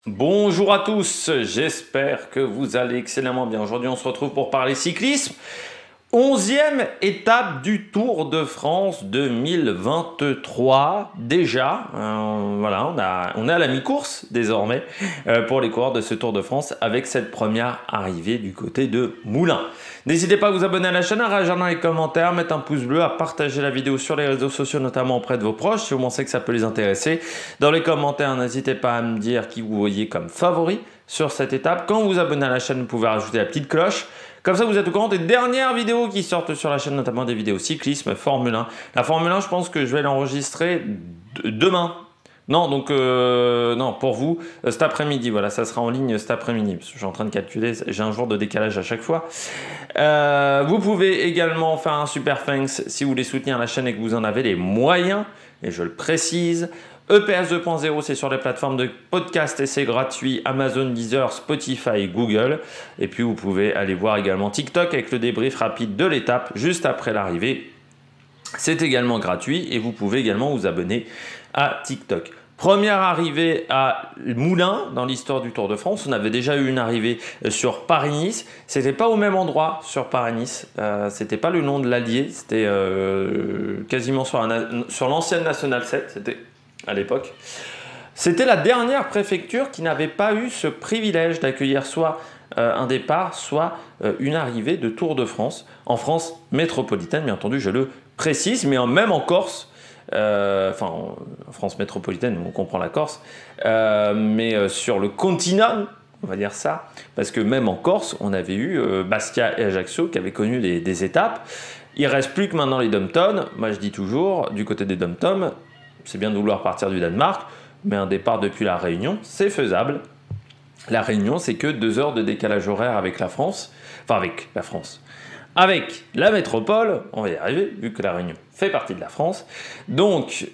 Bonjour à tous, j'espère que vous allez excellemment bien. Aujourd'hui, on se retrouve pour parler cyclisme. 11e étape du Tour de France 2023. Déjà, voilà, on est à la mi-course désormais pour les coureurs de ce Tour de France avec cette première arrivée du côté de Moulins. N'hésitez pas à vous abonner à la chaîne, à réagir dans les commentaires, mettre un pouce bleu, à partager la vidéo sur les réseaux sociaux, notamment auprès de vos proches, si vous pensez que ça peut les intéresser. Dans les commentaires, n'hésitez pas à me dire qui vous voyez comme favori sur cette étape. Quand vous vous abonnez à la chaîne, vous pouvez rajouter la petite cloche. Comme ça, vous êtes au courant des dernières vidéos qui sortent sur la chaîne, notamment des vidéos cyclisme, Formule 1. La Formule 1, je pense que je vais l'enregistrer demain. Non, donc non, pour vous, cet après-midi, voilà, ça sera en ligne cet après-midi, parce que je suis en train de calculer, j'ai un jour de décalage à chaque fois. Vous pouvez également faire un super thanks si vous voulez soutenir la chaîne et que vous en avez les moyens, et je le précise. EPS 2.0, c'est sur les plateformes de podcast et c'est gratuit, Amazon, Deezer, Spotify, Google. Et puis vous pouvez aller voir également TikTok avec le débrief rapide de l'étape juste après l'arrivée. C'est également gratuit et vous pouvez également vous abonner à TikTok. Première arrivée à Moulins dans l'histoire du Tour de France. On avait déjà eu une arrivée sur Paris-Nice. C'était pas au même endroit sur Paris-Nice. C'était pas le nom de l'Allier. C'était quasiment sur l'ancienne Nationale 7. C'était à l'époque. C'était la dernière préfecture qui n'avait pas eu ce privilège d'accueillir soit un départ, soit une arrivée de Tour de France. En France métropolitaine, bien entendu, je le précise, mais même en Corse, en France métropolitaine, on comprend la Corse, mais sur le continent, on va dire ça, parce que même en Corse, on avait eu Bastia et Ajaccio qui avaient connu des étapes. Il ne reste plus que maintenant les dom-toms. Moi, je dis toujours, du côté des dom-toms, c'est bien de vouloir partir du Danemark, mais un départ depuis la Réunion, c'est faisable. La Réunion, c'est que 2 heures de décalage horaire avec la France, avec la métropole, on va y arriver, vu que la Réunion fait partie de la France. Donc,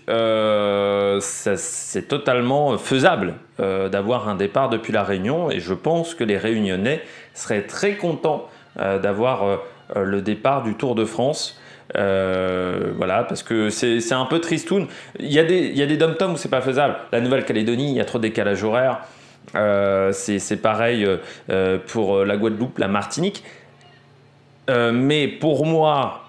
c'est totalement faisable d'avoir un départ depuis la Réunion, et je pense que les Réunionnais seraient très contents d'avoir le départ du Tour de France. Voilà, parce que c'est un peu tristoun. Il y a des dom-toms où c'est pas faisable. La Nouvelle-Calédonie, il y a trop de décalage horaire. C'est pareil pour la Guadeloupe, la Martinique. Mais pour moi,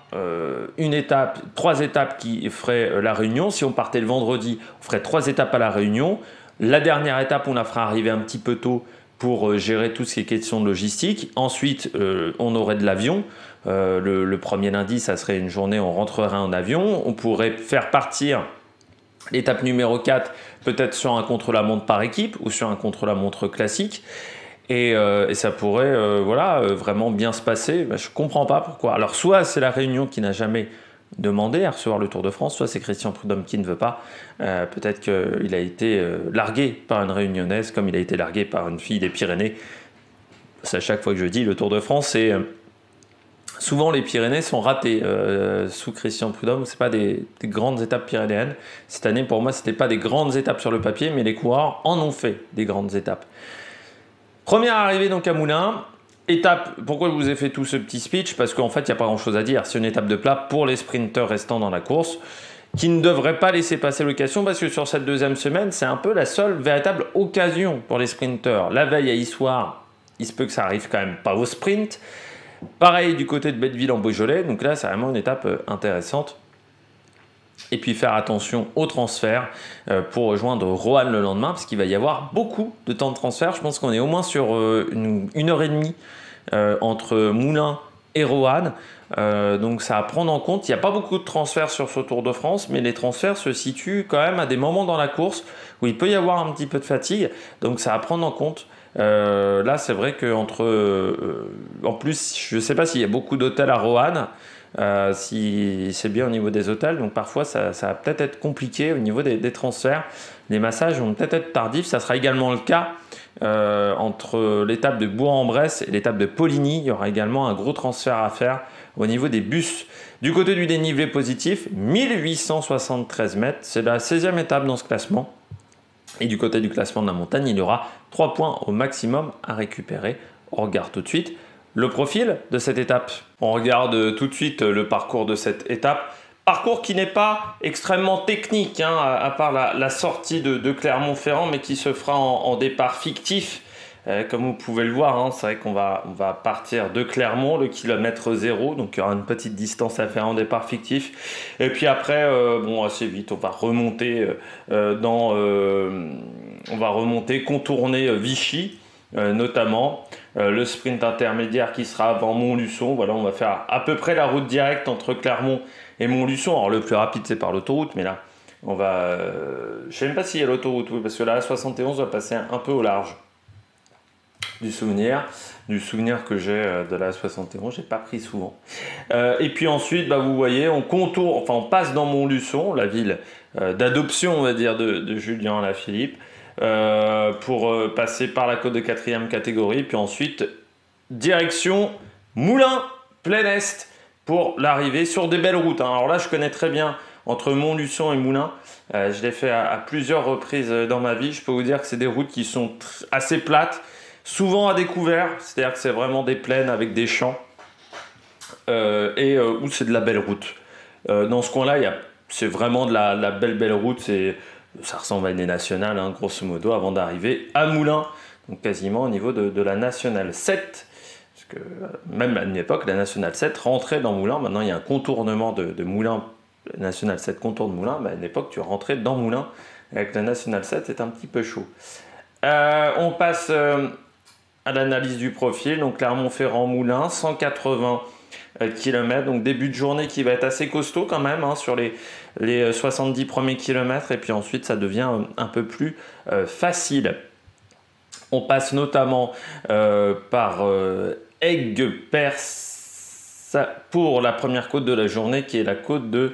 3 étapes qui feraient la Réunion. Si on partait le vendredi, on ferait 3 étapes à la Réunion. La dernière étape, on la fera arriver un petit peu tôt pour gérer tout ce qui est question de logistique. Ensuite, on aurait de l'avion. Le premier lundi, ça serait une journée où on rentrerait en avion. On pourrait faire partir l'étape numéro 4, peut-être sur un contre-la-montre par équipe ou sur un contre-la-montre classique. Et ça pourrait vraiment bien se passer. Je ne comprends pas pourquoi. Alors, soit c'est la Réunion qui n'a jamais demandé à recevoir le Tour de France, soit c'est Christian Prudhomme qui ne veut pas. Peut-être qu'il a été largué par une Réunionnaise, comme il a été largué par une fille des Pyrénées. C'est à chaque fois que je dis le Tour de France, c'est souvent les Pyrénées sont ratées sous Christian Prudhomme. C'est pas des grandes étapes pyrénéennes. Cette année, pour moi, c'était pas des grandes étapes sur le papier, mais les coureurs en ont fait des grandes étapes. Première arrivée donc à Moulins. Étape, pourquoi je vous ai fait tout ce petit speech? Parce qu'en fait, il n'y a pas grand-chose à dire. C'est une étape de plat pour les sprinteurs restants dans la course qui ne devraient pas laisser passer l'occasion parce que sur cette deuxième semaine, c'est un peu la seule véritable occasion pour les sprinteurs. La veille à Issoire, il se peut que ça arrive quand même pas au sprint. Pareil du côté de Belleville en Beaujolais. Donc là, c'est vraiment une étape intéressante. Et puis faire attention au transfert pour rejoindre Roanne le lendemain, parce qu'il va y avoir beaucoup de temps de transfert. Je pense qu'on est au moins sur une heure et demie entre Moulins et Roanne. Donc ça à prendre en compte. Il n'y a pas beaucoup de transferts sur ce Tour de France, mais les transferts se situent quand même à des moments dans la course où il peut y avoir un petit peu de fatigue. Donc ça à prendre en compte. Là, c'est vrai qu'entre... en plus, je ne sais pas s'il y a beaucoup d'hôtels à Roanne. Si c'est bien au niveau des hôtels, donc parfois ça va peut-être être compliqué au niveau des transferts. Les massages vont peut-être être tardifs. Ça sera également le cas entre l'étape de Bourg-en-Bresse et l'étape de Poligny. Il y aura également un gros transfert à faire au niveau des bus. Du côté du dénivelé positif, 1873 mètres, c'est la 16e étape dans ce classement. Et du côté du classement de la montagne, il y aura 3 points au maximum à récupérer. On regarde tout de suite le profil de cette étape. On regarde tout de suite le parcours de cette étape. Parcours qui n'est pas extrêmement technique, hein, à part la sortie de Clermont-Ferrand, mais qui se fera en départ fictif. Comme vous pouvez le voir, hein, c'est vrai qu'on va partir de Clermont, le kilomètre 0, donc il y aura une petite distance à faire en départ fictif. Et puis après, bon, assez vite, on va remonter contourner Vichy, notamment. Le sprint intermédiaire qui sera avant Montluçon. Voilà, on va faire à peu près la route directe entre Clermont et Montluçon. Alors le plus rapide, c'est par l'autoroute, mais là, on va... je sais même pas s'il y a l'autoroute, oui, parce que la A71 va passer un peu au large. Du souvenir que j'ai de la 71, j'ai pas pris souvent. Et puis ensuite, bah, vous voyez, on contourne, enfin on passe dans Montluçon, la ville d'adoption, on va dire, de Julien Alaphilippe, pour passer par la côte de 4e catégorie, puis ensuite direction Moulins, plein Est, pour l'arrivée sur des belles routes. Hein. Alors là, je connais très bien entre Montluçon et Moulins. Je l'ai fait à plusieurs reprises dans ma vie. Je peux vous dire que c'est des routes qui sont assez plates, souvent à découvert, c'est-à-dire que c'est vraiment des plaines avec des champs où c'est de la belle route. Dans ce coin-là, c'est vraiment de la belle route, ça ressemble à une nationale, hein, grosso modo, avant d'arriver à Moulins, donc quasiment au niveau de la nationale 7, parce que même à une époque, la nationale 7 rentrait dans Moulins, maintenant il y a un contournement de Moulins, la nationale 7 contourne Moulins, mais à une époque tu rentrais dans Moulins, avec la nationale 7 c'est un petit peu chaud. On passe... à l'analyse du profil, donc Clermont-Ferrand-Moulins, 180 km, donc début de journée qui va être assez costaud quand même, hein, sur les 70 premiers kilomètres, et puis ensuite ça devient un peu plus facile. On passe notamment par Aigues-Perse pour la première côte de la journée, qui est la côte de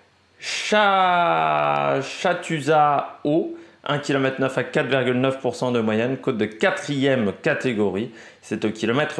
Chatuzat-Haut, 1,9 km à 4,9% de moyenne, côte de 4e catégorie. C'est au kilomètre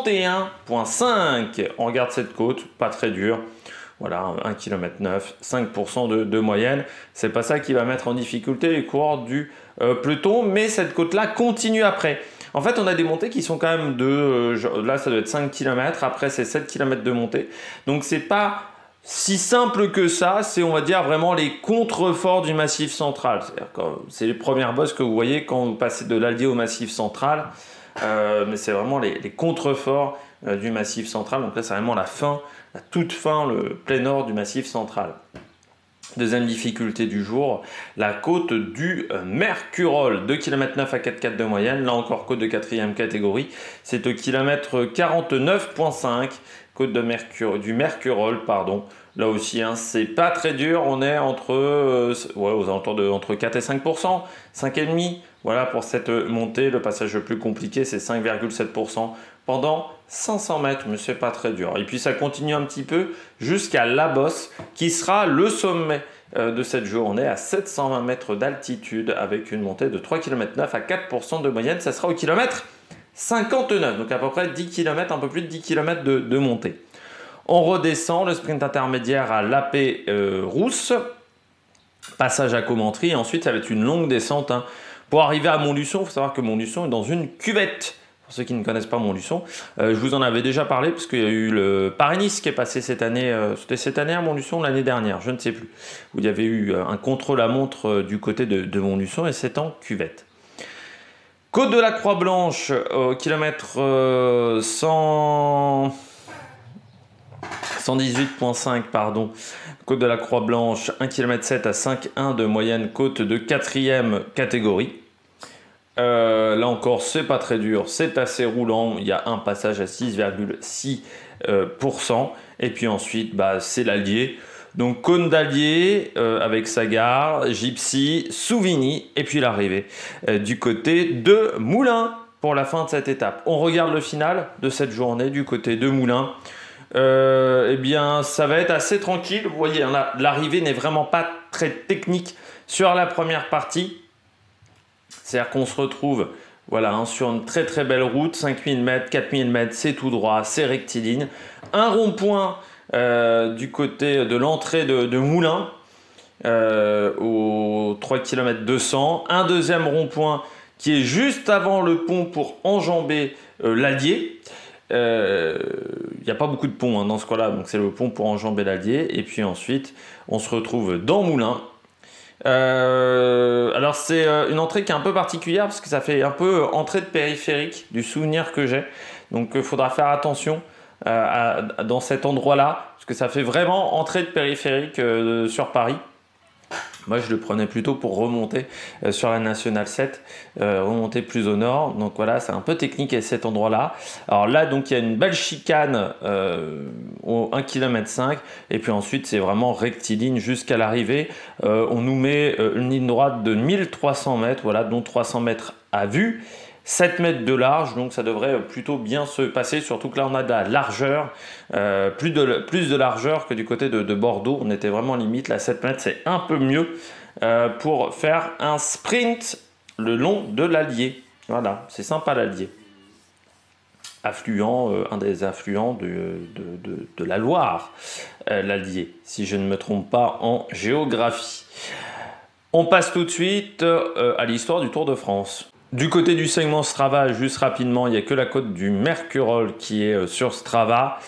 31,5. On regarde cette côte, pas très dure. Voilà, 1,9 km, 5% de moyenne. C'est pas ça qui va mettre en difficulté les coureurs du peloton, mais cette côte-là continue après. En fait, on a des montées qui sont quand même là, ça doit être 5 km. Après, c'est 7 km de montée. Donc, c'est pas si simple que ça, c'est on va dire vraiment les contreforts du massif central. C'est les premières bosses que vous voyez quand vous passez de l'Allier au massif central, mais c'est vraiment les contreforts du massif central. Donc là, c'est vraiment la toute fin, le plein nord du massif central. Deuxième difficulté du jour, la côte du Mercurol, 2,9 km à 4,4 de moyenne, là encore côte de 4e catégorie, c'est au kilomètre 49,5, côte du Mercurol, pardon. Là aussi, hein, c'est pas très dur, on est aux alentours de entre 4 et 5%, 5,5%. Voilà pour cette montée, le passage le plus compliqué, c'est 5,7% pendant 500 mètres, mais c'est pas très dur. Et puis ça continue un petit peu jusqu'à La Bosse, qui sera le sommet de cette journée à 720 mètres d'altitude, avec une montée de 3,9 km à 4% de moyenne. Ça sera au kilomètre 59, donc à peu près 10 km, un peu plus de 10 km de montée. On redescend, le sprint intermédiaire à Lapé-Rousse, passage à Commentry, et ensuite ça va être une longue descente. Hein. Pour arriver à Montluçon, il faut savoir que Montluçon est dans une cuvette. Pour ceux qui ne connaissent pas Montluçon, je vous en avais déjà parlé, parce qu'il y a eu le Paris-Nice qui est passé cette année, c'était cette année à Montluçon, l'année dernière, je ne sais plus, où il y avait eu un contre-la-montre du côté de Montluçon, et c'est en cuvette. Côte de la Croix-Blanche, au kilomètre 118,5, pardon. Côte de la Croix-Blanche, 1,7 km à 5,1 de moyenne, côte de 4e catégorie. Là encore, c'est pas très dur, c'est assez roulant. Il y a un passage à 6,6%. Et puis ensuite, c'est l'Allier. Donc cône d'Allier avec sa gare, Gypsy, Souvigny, et puis l'arrivée du côté de Moulins pour la fin de cette étape. On regarde le final de cette journée du côté de Moulins. Eh bien, ça va être assez tranquille. Vous voyez, l'arrivée n'est vraiment pas très technique sur la première partie. C'est-à-dire qu'on se retrouve sur une très très belle route, 5000 mètres, 4000 mètres, c'est tout droit, c'est rectiligne. Un rond-point du côté de l'entrée de Moulins, au 3 km 200. Un deuxième rond-point qui est juste avant le pont pour enjamber l'Allier. Il n'y a pas beaucoup de ponts hein, dans ce coin-là, donc c'est le pont pour enjamber l'Allier. Et puis ensuite, on se retrouve dans Moulins. Alors c'est une entrée qui est un peu particulière parce que ça fait un peu entrée de périphérique du souvenir que j'ai. Donc il faudra faire attention dans cet endroit-là parce que ça fait vraiment entrée de périphérique sur Paris. Moi, je le prenais plutôt pour remonter sur la Nationale 7, remonter plus au nord. Donc voilà, c'est un peu technique à cet endroit-là. Alors là, donc il y a une belle chicane au 1,5 km. Et puis ensuite, c'est vraiment rectiligne jusqu'à l'arrivée. On nous met une ligne droite de 1300 mètres, voilà, dont 300 mètres à vue. 7 mètres de large, donc ça devrait plutôt bien se passer, surtout que là on a de la largeur, plus de largeur que du côté de Bordeaux. On était vraiment limite, là 7 mètres c'est un peu mieux pour faire un sprint le long de l'Allier. Voilà, c'est sympa l'Allier. Affluent, un des affluents de la Loire, l'Allier, si je ne me trompe pas en géographie. On passe tout de suite à l'histoire du Tour de France. Du côté du segment Strava, juste rapidement, il n'y a que la côte du Mercurol qui est sur Strava.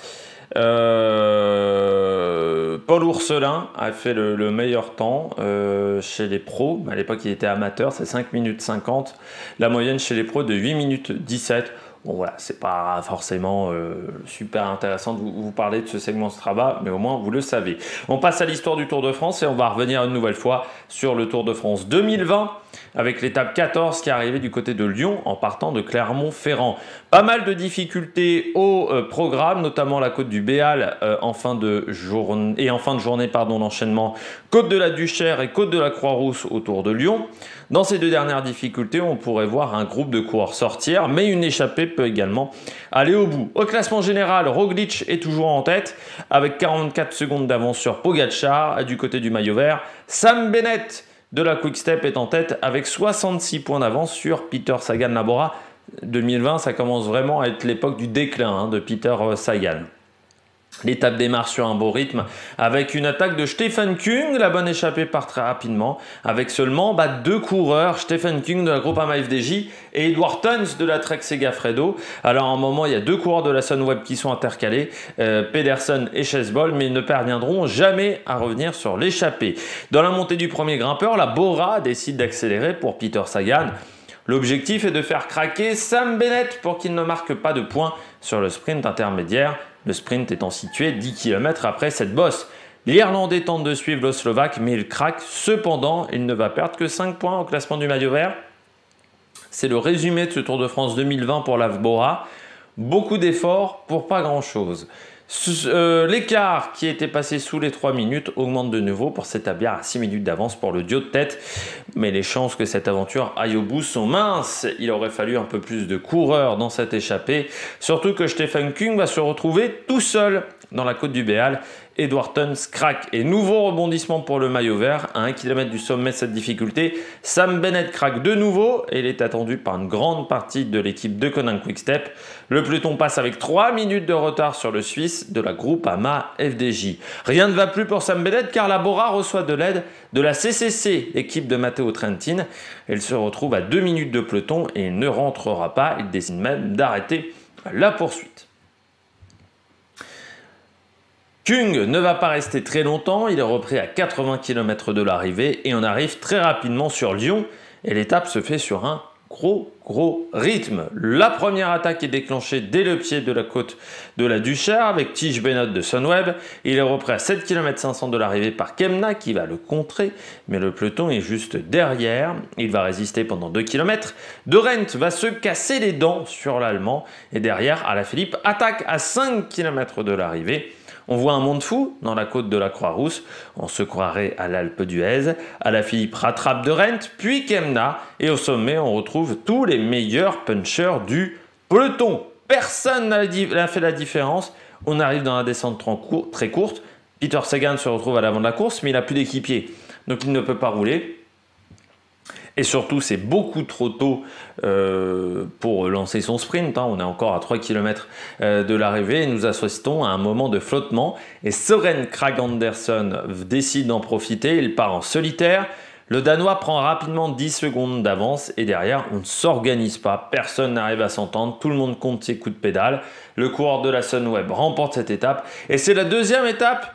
Paul Ourselin a fait le meilleur temps chez les pros. À l'époque, il était amateur, c'est 5 minutes 50. La moyenne chez les pros de 8 minutes 17. Bon voilà, c'est pas forcément super intéressant de vous parler de ce segment Strava, mais au moins vous le savez. On passe à l'histoire du Tour de France et on va revenir une nouvelle fois sur le Tour de France 2020 avec l'étape 14 qui est arrivée du côté de Lyon en partant de Clermont-Ferrand. Pas mal de difficultés au programme, notamment la côte du Béal en fin de journée, l'enchaînement côte de la Duchère et côte de la Croix-Rousse autour de Lyon. Dans ces deux dernières difficultés, on pourrait voir un groupe de coureurs sortir, mais une échappée peut également aller au bout. Au classement général, Roglic est toujours en tête avec 44 secondes d'avance sur Pogačar. Du côté du maillot vert, Sam Bennett de la Quick Step est en tête avec 66 points d'avance sur Peter Sagan-Labora. 2020, ça commence vraiment à être l'époque du déclin de Peter Sagan. L'étape démarre sur un beau rythme avec une attaque de Stefan Küng. La bonne échappée part très rapidement avec seulement deux coureurs, Stefan Küng de la Groupama FDJ et Edward Theuns de la Trek Segafredo. Alors à un moment, il y a deux coureurs de la Sunweb qui sont intercalés, Pedersen et Chesbol, mais ils ne parviendront jamais à revenir sur l'échappée. Dans la montée du premier grimpeur, la Bora décide d'accélérer pour Peter Sagan. L'objectif est de faire craquer Sam Bennett pour qu'il ne marque pas de points sur le sprint intermédiaire. Le sprint étant situé 10 km après cette bosse. L'Irlandais tente de suivre le Slovaque, mais il craque. Cependant, il ne va perdre que 5 points au classement du maillot vert. C'est le résumé de ce Tour de France 2020 pour la Bora. Beaucoup d'efforts pour pas grand-chose. L'écart qui était passé sous les 3 minutes augmente de nouveau pour s'établir à 6 minutes d'avance pour le duo de tête. Mais les chances que cette aventure aille au bout sont minces. Il aurait fallu un peu plus de coureurs dans cette échappée. Surtout que Stefan Küng va se retrouver tout seul dans la côte du Béal. Edward Theuns craque et nouveau rebondissement pour le maillot vert. À 1 km du sommet de cette difficulté, Sam Bennett craque de nouveau et il est attendu par une grande partie de l'équipe de Conan Quick-Step. Le peloton passe avec 3 minutes de retard sur le Suisse de la Groupama FDJ. Rien ne va plus pour Sam Bennett car la Bora reçoit de l'aide de la CCC, l'équipe de Matteo Trentin. Elle se retrouve à 2 minutes de peloton et il ne rentrera pas. Il décide même d'arrêter la poursuite. Küng ne va pas rester très longtemps, il est repris à 80 km de l'arrivée et on arrive très rapidement sur Lyon et l'étape se fait sur un gros rythme. La première attaque est déclenchée dès le pied de la côte de la Duchère avec Tige Bennett de Sunweb. Il est repris à 7 km 500 de l'arrivée par Kemna qui va le contrer, mais le peloton est juste derrière. Il va résister pendant 2 km. De Rent va se casser les dents sur l'Allemand et derrière, Alaphilippe attaque à 5 km de l'arrivée. On voit un monde fou dans la côte de la Croix-Rousse. On se croirait à l'Alpe d'Huez. Alaphilippe rattrape De Rent, puis Kemna. Et au sommet, on retrouve tous les meilleurs punchers du peloton. Personne n'a fait la différence. On arrive dans la descente très courte. Peter Sagan se retrouve à l'avant de la course, mais il n'a plus d'équipier. Donc il ne peut pas rouler. Et surtout, c'est beaucoup trop tôt pour lancer son sprint. On est encore à 3 km de l'arrivée et nous assistons à un moment de flottement. Et Søren Kragh Andersen décide d'en profiter. Il part en solitaire. Le Danois prend rapidement 10 secondes d'avance et derrière, on ne s'organise pas. Personne n'arrive à s'entendre. Tout le monde compte ses coups de pédale. Le coureur de la Sunweb remporte cette étape. Et c'est la deuxième étape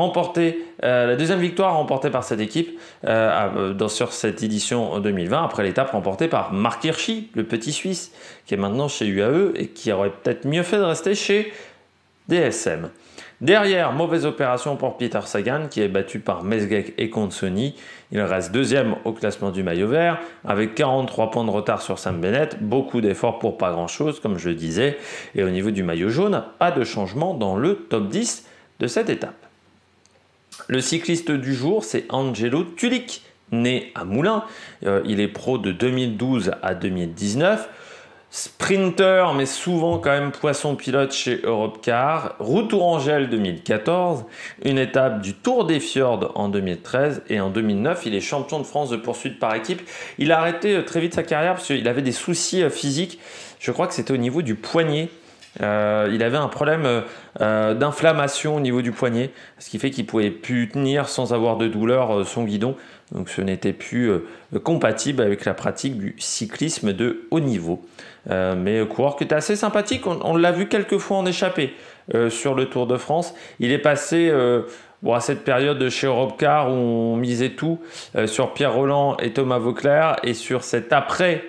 la deuxième victoire remportée par cette équipe sur cette édition 2020, après l'étape remportée par Marc Hirschi, le petit Suisse, qui est maintenant chez UAE et qui aurait peut-être mieux fait de rester chez DSM. Derrière, mauvaise opération pour Peter Sagan, qui est battu par Mesgeck et Consoni. Il reste deuxième au classement du maillot vert, avec 43 points de retard sur Sam Bennett. Beaucoup d'efforts pour pas grand-chose, comme je le disais. Et au niveau du maillot jaune, pas de changement dans le top 10 de cette étape. Le cycliste du jour, c'est Angelo Tulik, né à Moulins. Il est pro de 2012 à 2019. Sprinter, mais souvent quand même poisson pilote chez Europcar. Route Tourangelle 2014. Une étape du Tour des Fjords en 2013. Et en 2009, il est champion de France de poursuite par équipe. Il a arrêté très vite sa carrière parce qu'il avait des soucis physiques. Je crois que c'était au niveau du poignet. Il avait un problème d'inflammation au niveau du poignet, ce qui fait qu'il ne pouvait plus tenir sans avoir de douleur son guidon. Donc ce n'était plus compatible avec la pratique du cyclisme de haut niveau. Mais coureur qui était assez sympathique, on l'a vu quelques fois en échappée sur le Tour de France. Il est passé à cette période de chez Europcar où on misait tout sur Pierre Rolland et Thomas Voeckler, et sur cet après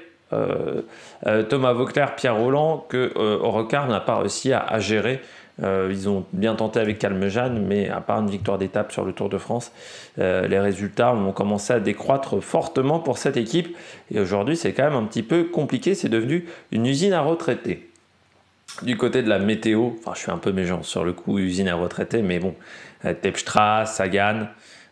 Thomas Voeckler, Pierre Rolland, que Europcar n'a pas réussi à gérer. Ils ont bien tenté avec Calmejane, mais à part une victoire d'étape sur le Tour de France, les résultats ont commencé à décroître fortement pour cette équipe. Et aujourd'hui, c'est quand même un petit peu compliqué. C'est devenu une usine à retraités. Du côté de la météo, je suis un peu méchant sur le coup, usine à retraités, mais bon, Terpstra, Sagan,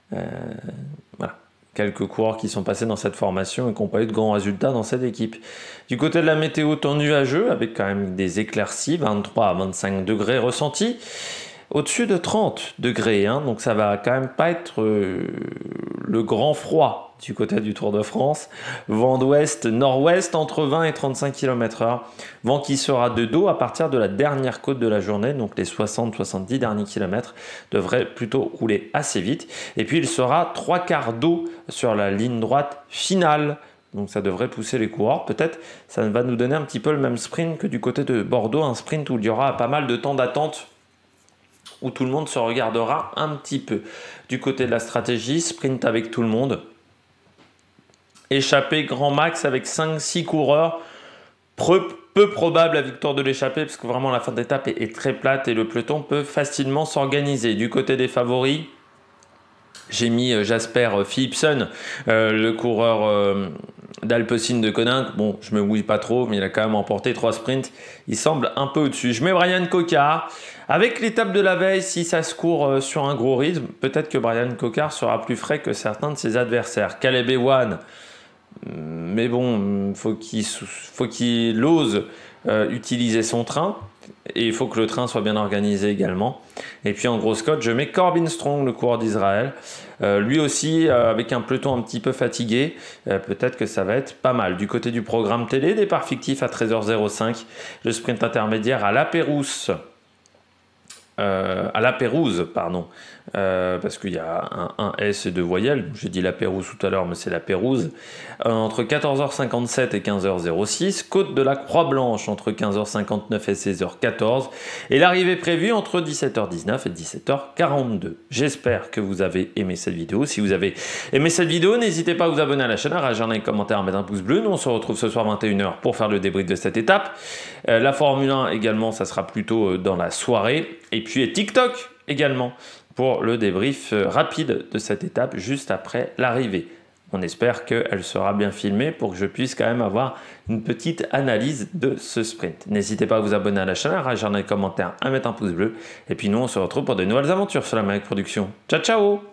voilà. Quelques coureurs qui sont passés dans cette formation et qui n'ont pas eu de grands résultats dans cette équipe. Du côté de la météo, temps nuageux, avec quand même des éclaircies, 23 à 25 degrés ressentis, au-dessus de 30 degrés, donc ça va quand même pas être le grand froid du côté du Tour de France. Vent d'ouest, nord-ouest, entre 20 et 35 km/h. Vent qui sera de dos à partir de la dernière côte de la journée, donc les 60-70 derniers kilomètres devraient plutôt rouler assez vite. Et puis il sera 3/4 d'eau sur la ligne droite finale. Donc ça devrait pousser les coureurs. Peut-être ça va nous donner un petit peu le même sprint que du côté de Bordeaux, un sprint où il y aura pas mal de temps d'attente, où tout le monde se regardera un petit peu. Du côté de la stratégie, sprint avec tout le monde. Échappée grand max avec 5-6 coureurs. Peu probable la victoire de l'échappée, parce que vraiment la fin d'étape est très plate et le peloton peut facilement s'organiser. Du côté des favoris, j'ai mis Jasper Philipsen, le coureur d'Alpecin de Koninck. Bon, je me mouille pas trop, mais il a quand même remporté 3 sprints. Il semble un peu au-dessus. Je mets Brian Cocard. Avec l'étape de la veille, si ça se court sur un gros rythme, peut-être que Brian Cocard sera plus frais que certains de ses adversaires. Caleb Ewan, mais bon, faut qu'il ose utiliser son train. Et il faut que le train soit bien organisé également. Et puis en grosse cote, je mets Corbin Strong, le coureur d'Israël. Lui aussi, avec un peloton un petit peu fatigué, peut-être que ça va être pas mal. Du côté du programme télé, départ fictif à 13h05. Le sprint intermédiaire à La Pérouse. Parce qu'il y a un S et 2 voyelles. J'ai dit La Pérouse tout à l'heure, mais c'est La Pérouse. Entre 14h57 et 15h06. Côte de la Croix-Blanche entre 15h59 et 16h14. Et l'arrivée prévue entre 17h19 et 17h42. J'espère que vous avez aimé cette vidéo. Si vous avez aimé cette vidéo, n'hésitez pas à vous abonner à la chaîne, à réagir dans les commentaires, à mettre un pouce bleu. Nous, on se retrouve ce soir 21h pour faire le débrief de cette étape. La Formule 1 également, ça sera plutôt dans la soirée. Et puis TikTok également pour le débrief rapide de cette étape juste après l'arrivée. On espère qu'elle sera bien filmée pour que je puisse quand même avoir une petite analyse de ce sprint. N'hésitez pas à vous abonner à la chaîne, à réagir dans les commentaires, à mettre un pouce bleu. Et puis nous, on se retrouve pour de nouvelles aventures sur la Maverick Production. Ciao, ciao!